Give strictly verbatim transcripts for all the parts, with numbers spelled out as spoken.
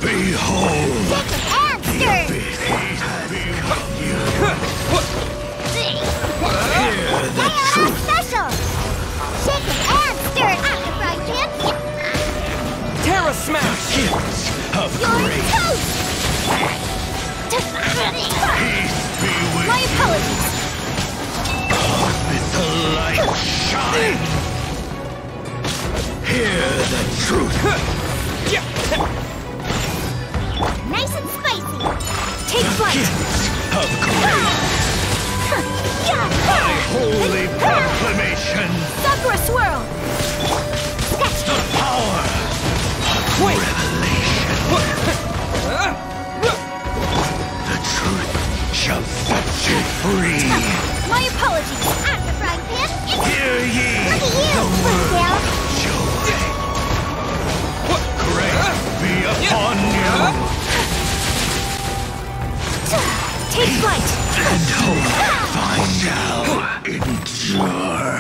Behold! Shaken and stirred! Hear the truth! Special! Shaken and stirred at the frying pan! Terra Smash! Gifts of You're grace! toast! Peace be with My apologies! Let the light shine! Hear the truth! Nice and spicy! Take flight! Gifts of grace! My holy proclamation! Sakura swirl! The power of Wait. revelation! The truth shall set you free! My apologies! At the frying pan! Hear ye Look at you, the word Guile! of joy! Grace be upon you! Take flight! And hope find now endure!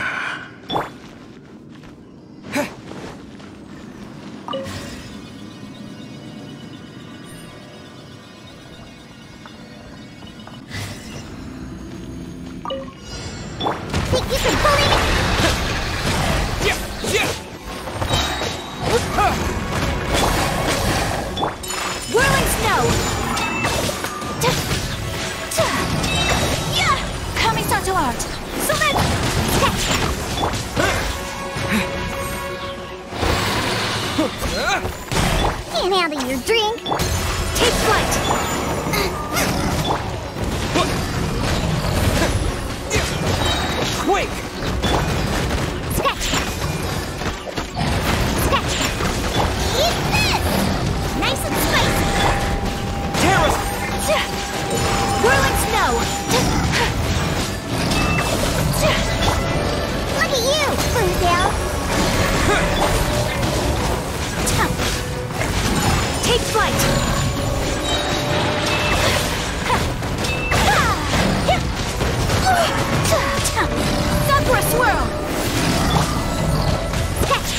Think you can bully me? Whirling snow! Coming to art! Summon! Can't handle your drink! Take flight! Quick! Sketch! Sketch! Eat this! Nice and spicy! Terra! Whirling snow! Look at you, Guile! Take flight! Sakura swirl! Sketch!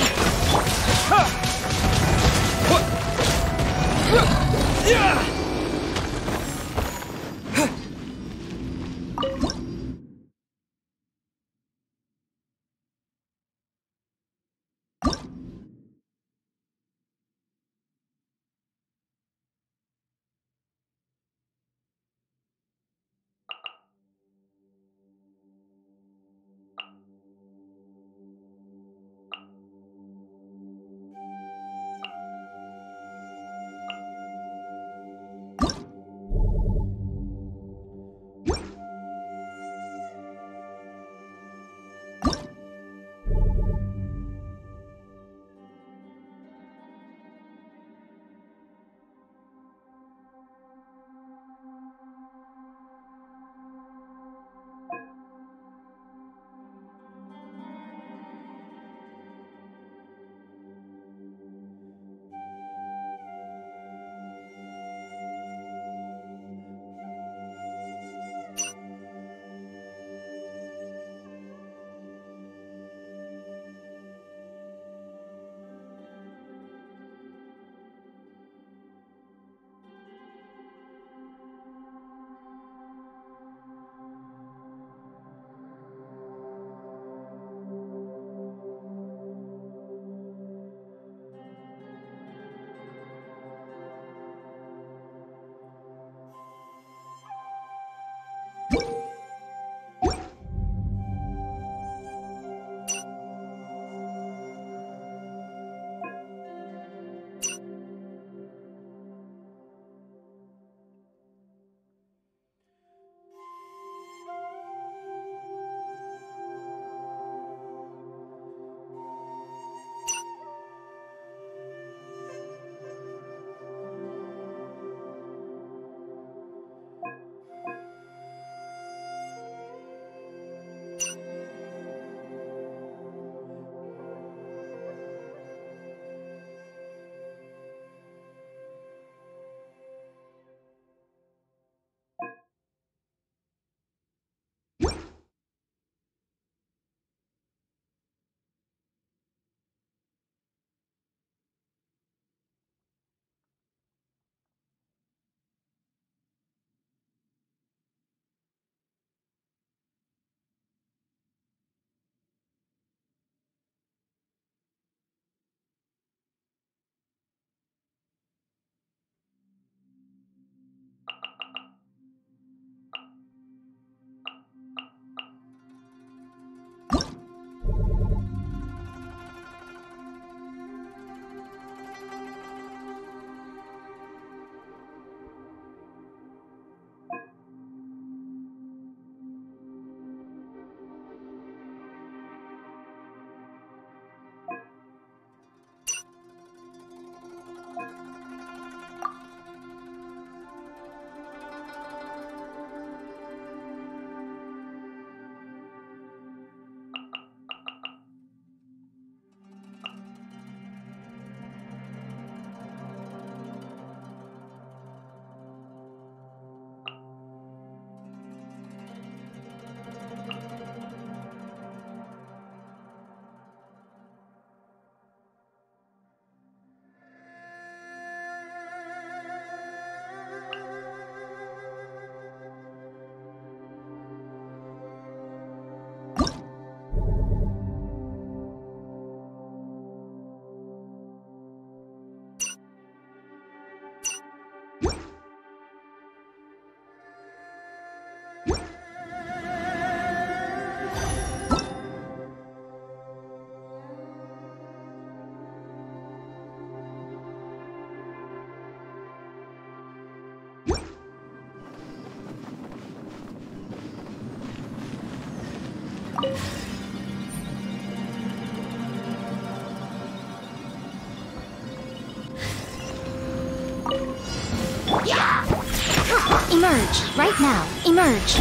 Emerge, right now. Emerge.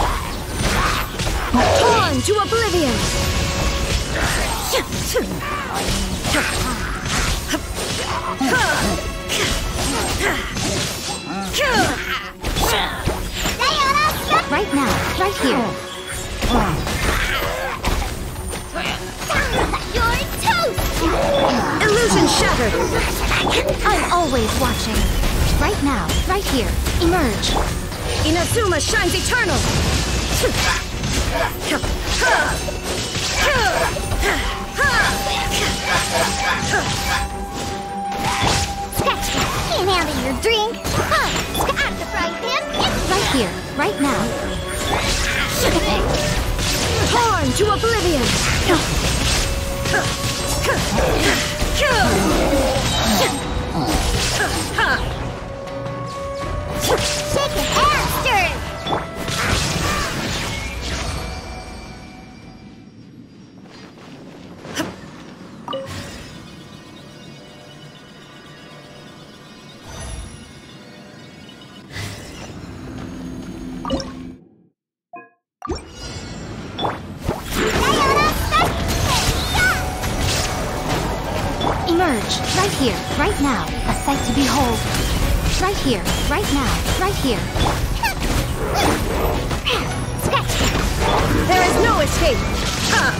Torn to oblivion! Right now, right here. You're toast! Illusion shattered! I'm always watching. Right now, right here. Emerge. Inazuma shines eternal! Scratch that. Can't handle your drink. Huh. I've surprised him. Right here, right now. Torn to oblivion! Shake it and stir it. Emerge, right here, right now, a sight to behold. Right here, right now, right here. Scratch. There is no escape! Ha!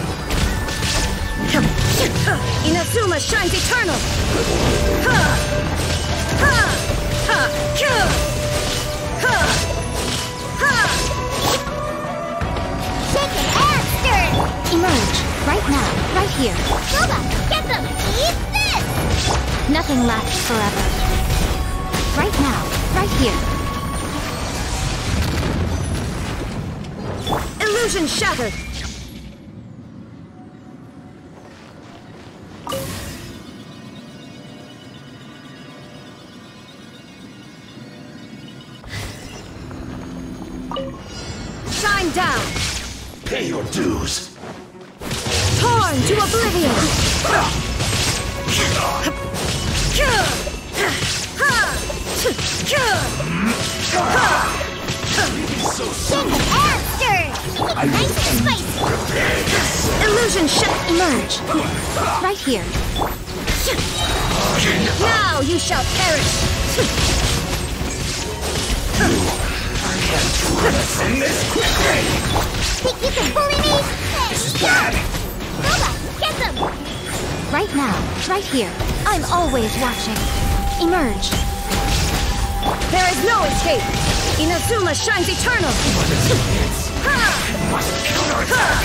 Inazuma shines eternal! Ha! Ha! Ha! Kill! Ha! Ha! Shake it and stir it. Emerge, right now, right here. Nova, get them! Eat this! Nothing lasts forever. Right now, right here. Illusion shattered! Shine down! Pay your dues. Torn to oblivion! So Shake it and stir it. Nice and spicy. Illusion shut! Emerge. Right here. Now you shall perish! From this quickly. Think you can bully me? This is bad. Nova, get them! Right now, right here. I'm always watching. Emerge. There is no escape! Inazuma shines eternal! Must counterattack.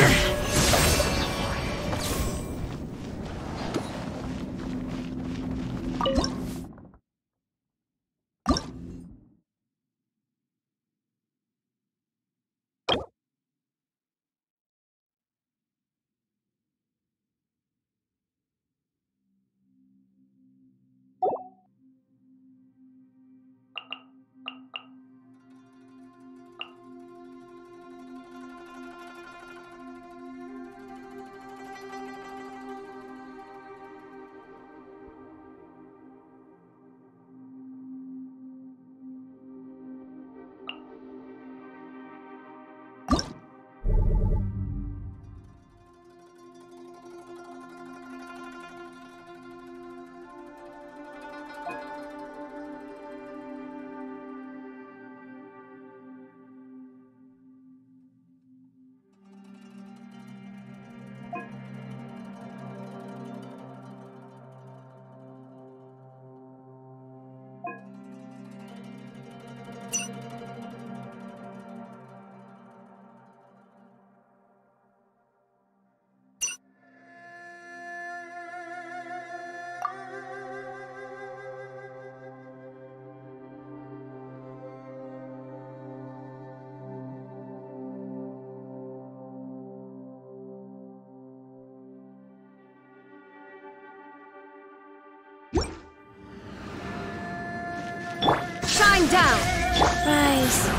Shine down! Rise.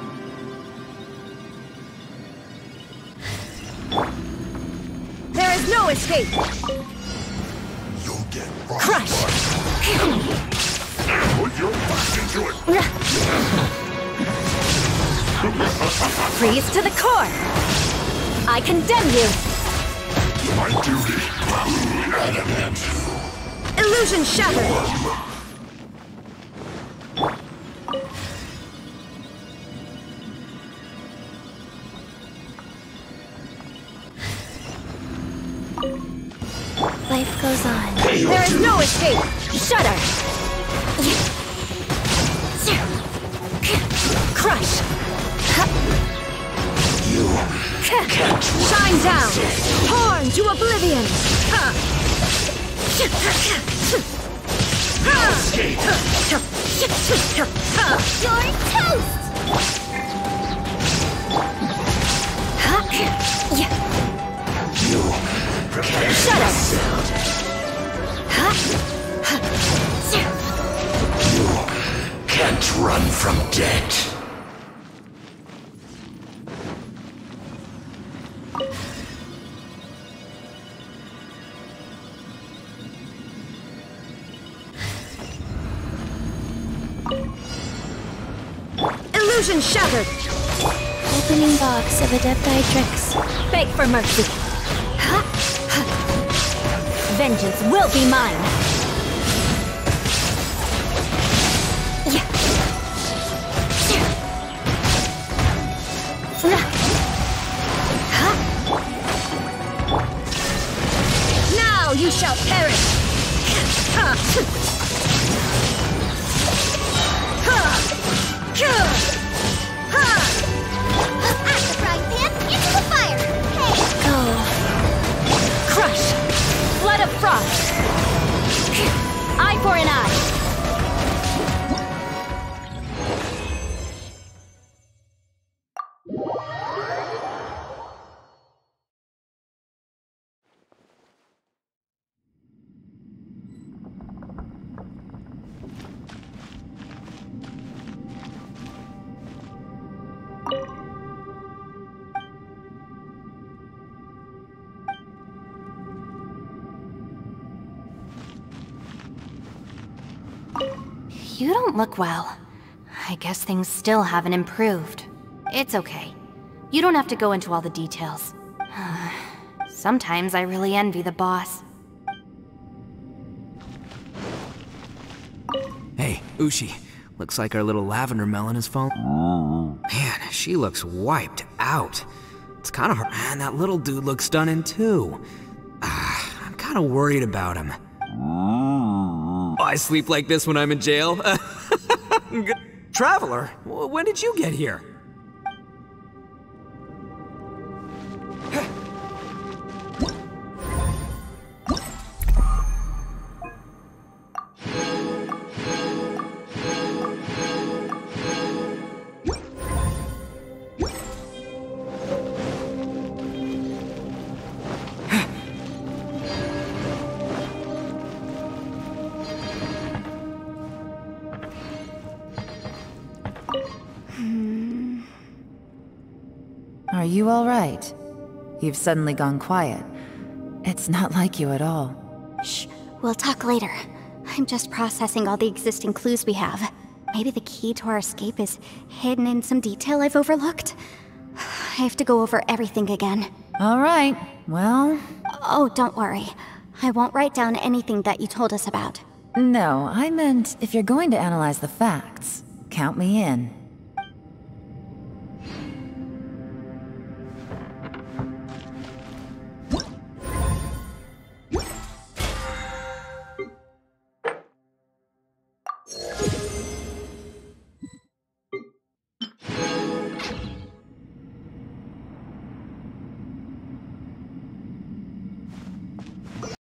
There is no escape! You'll get rocked. Crush! Put your back into it. Freeze to the core! I condemn you! My duty. Adamant. Illusion shattered! Life goes on. There is no escape! Shudder! Crush! You can't Shine down! Torn to oblivion! escape. You're toast! You prepare Shut up. yourself. You can't run from death. Illusion shattered! Opening box of Adepti-Trix. Beg for mercy! Vengeance will be mine! Now you shall perish! At the frying pan, into the fire! Hey! Go! Crush! Flood of frost! Eye for an eye! You don't look well. I guess things still haven't improved. It's okay. You don't have to go into all the details. Sometimes I really envy the boss. Hey, Ushi. Looks like our little lavender melon has fallen. Man, she looks wiped out. It's kind of hard. Man, that little dude looks stunning too. Ah, I'm kind of worried about him. Oh, I sleep like this when I'm in jail? Traveler, when did you get here? Are you all right? You've suddenly gone quiet. It's not like you at all. Shh, we'll talk later. I'm just processing all the existing clues we have. Maybe the key to our escape is hidden in some detail I've overlooked. I have to go over everything again. All right, well... Oh, don't worry. I won't write down anything that you told us about. No, I meant if you're going to analyze the facts, count me in.